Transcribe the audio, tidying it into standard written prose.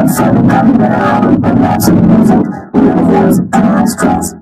Gummy Bear, but lots of music, real voice, and stress.